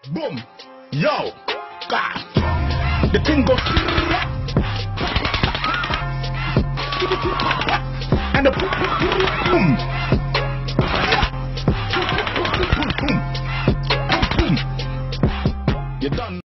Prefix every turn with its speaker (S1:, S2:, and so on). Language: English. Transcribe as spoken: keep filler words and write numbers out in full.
S1: Boom. Yo. God. The thing goes. And the boom.